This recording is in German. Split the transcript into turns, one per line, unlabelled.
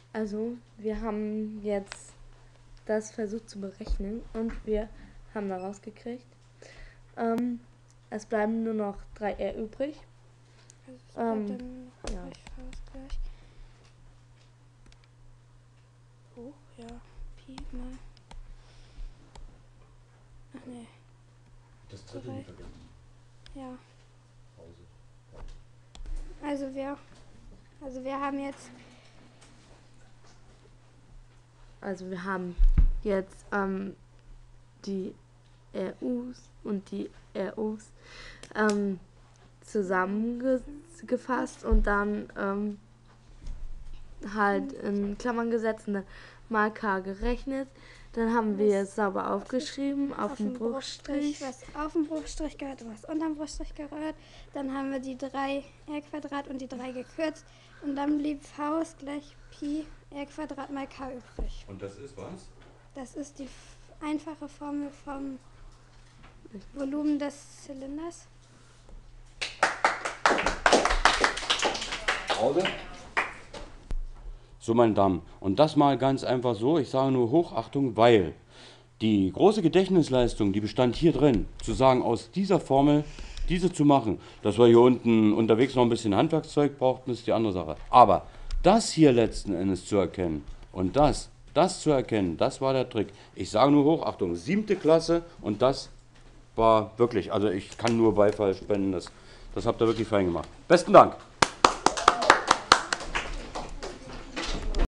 Also, wir haben jetzt das versucht zu berechnen und wir haben da rausgekriegt. Es bleiben nur noch 3R übrig.
Also es bleibt dann noch
ja.
gleich. Oh, ja. Pi mal. Ach nee.
Das dritte nicht vergessen.
Ja.
Pause.
Also wir haben jetzt.
Also wir haben jetzt die RUs und die ROs zusammengefasst und dann halt in Klammern gesetzt und dann mal K gerechnet. Dann haben wir es sauber aufgeschrieben auf dem Bruchstrich.
Was auf dem Bruchstrich gehört und was unterm Bruchstrich gehört. Dann haben wir die 3R² und die 3 gekürzt. Und dann blieb V ist gleich Pi R² mal K übrig.
Und das ist was?
Das ist die einfache Formel vom Volumen des Zylinders.
Pause. So, meine Damen, und das mal ganz einfach so, ich sage nur Hochachtung, weil die große Gedächtnisleistung, die bestand hier drin, zu sagen, aus dieser Formel diese zu machen, dass wir hier unten unterwegs noch ein bisschen Handwerkszeug brauchten, ist die andere Sache. Aber das hier letzten Endes zu erkennen und das zu erkennen, das war der Trick. Ich sage nur Hochachtung, 7. Klasse und das war wirklich, also ich kann nur Beifall spenden, das habt ihr wirklich fein gemacht. Besten Dank.